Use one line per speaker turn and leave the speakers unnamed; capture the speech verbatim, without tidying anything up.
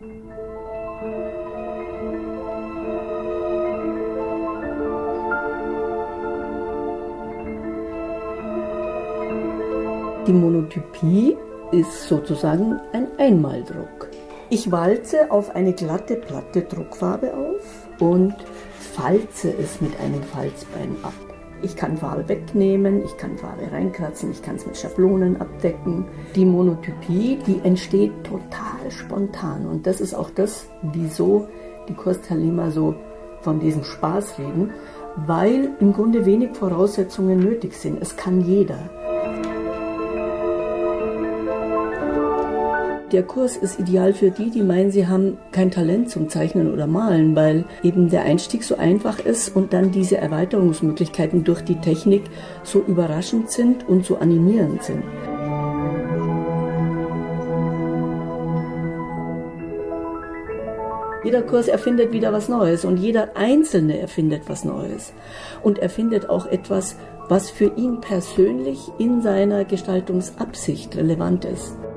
Die Monotypie ist sozusagen ein Einmaldruck. Ich walze auf eine glatte Platte Druckfarbe auf und falze es mit einem Falzbein ab. Ich kann Farbe wegnehmen, ich kann Farbe reinkratzen, ich kann es mit Schablonen abdecken. Die Monotypie, die entsteht total spontan und das ist auch das, wieso die Kursteilnehmer so von diesem Spaß reden, weil im Grunde wenig Voraussetzungen nötig sind. Es kann jeder. Der Kurs ist ideal für die, die meinen, sie haben kein Talent zum Zeichnen oder Malen, weil eben der Einstieg so einfach ist und dann diese Erweiterungsmöglichkeiten durch die Technik so überraschend sind und so animierend sind. Jeder Kurs erfindet wieder was Neues und jeder Einzelne erfindet was Neues und erfindet auch etwas, was für ihn persönlich in seiner Gestaltungsabsicht relevant ist.